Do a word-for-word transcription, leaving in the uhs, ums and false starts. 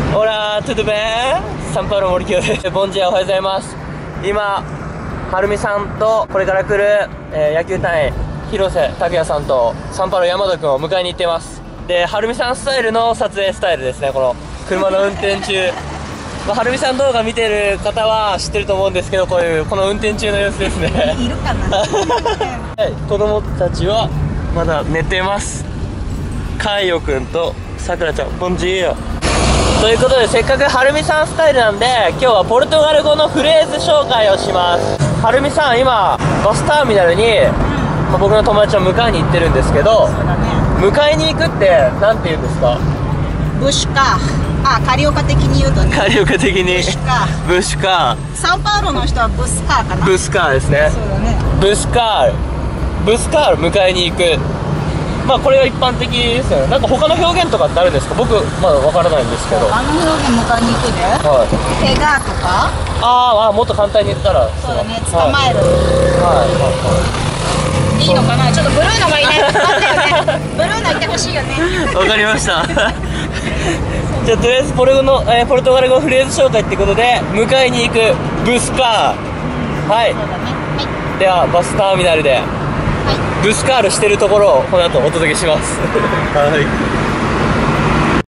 オラー、トゥトゥベーサンパウロ森清です。ボンジア、おはようございます。今、はるみさんと、これから来る、えー、野球隊員、広瀬拓也さんと、サンパウロ山田君を迎えに行っています。で、はるみさんスタイルの撮影スタイルですね、この、車の運転中。まあ、はるみさん動画見てる方は知ってると思うんですけど、こういう、この運転中の様子ですね。 いるかなはい、 子供たちは、まだ寝てます。カイヨくんと、さくらちゃん、ボンジーよ。ということで、せっかくはるみさんスタイルなんで、今日はポルトガル語のフレーズ紹介をします。はるみさん、今バスターミナルに、うん、まあ、僕の友達を迎えに行ってるんですけど、そうだね、迎えに行くって何て言うんですか？ ブシカー。あ、カリオカ的に言うとね、 カリオカ的にブシカー。ブシカー。 サンパウロの人はブスカーかな。 ブスカーですね。 そうだね、 ブスカール。ブスカール、迎えに行く。まあこれが一般的ですよね。なんか他の表現とかってあるんですか？僕まだわからないんですけど。 あの表現迎えに行くで、はい、ペガーとか、 あーあー、もっと簡単に言ったら、 そうだね、捕まえる。 はいはいはい、 いいのかな。ちょっとブルーのがいいね。ブルーのいてほしいよね。 わかりました。じゃあとりあえずポルゴの、えー、ポルトガル語フレーズ紹介ってことで、迎えに行くブスカー、はい、そうだね、はい、ではバスターミナルで、はい、ブスカールしてるところをこの後お届けします。はい。